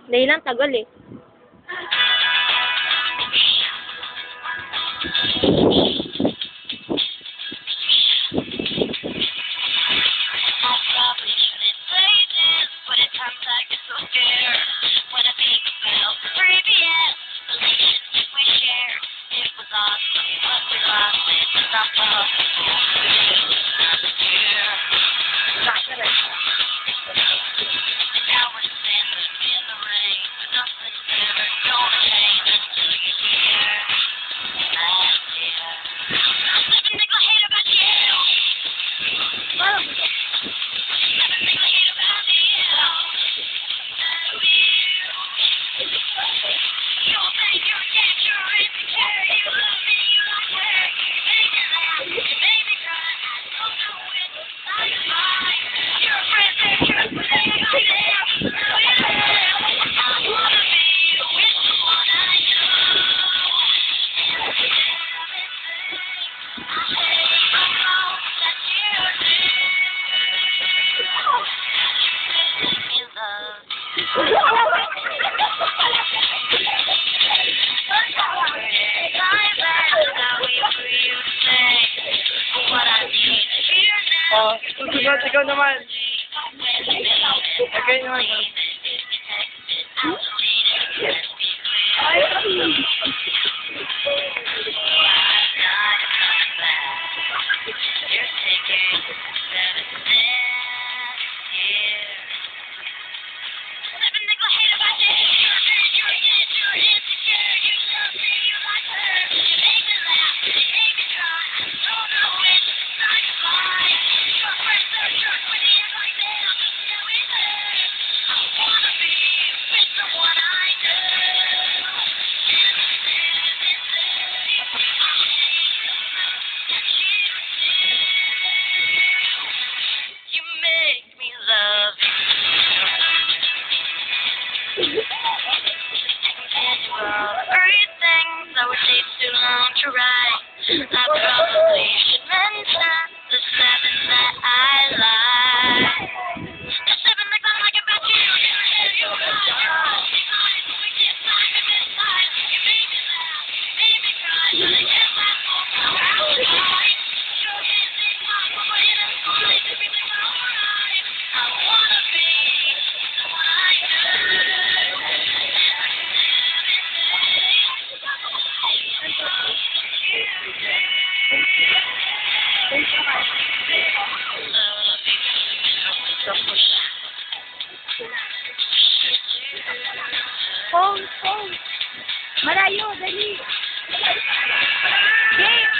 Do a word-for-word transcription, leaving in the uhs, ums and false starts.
Dahil lang tagal eh. Oh, sigaw, sigaw naman. Okay naman. I would take too long to write. I probably should mention the seven that I like. The seven things I like about you. You we get time in this life. You made me laugh, made me cry. You get my phone now. I was right. You can't say why, but we're in a fight. Everything's alright. I wanna be the one I do. Phone, phone. Malayo, dali. Game.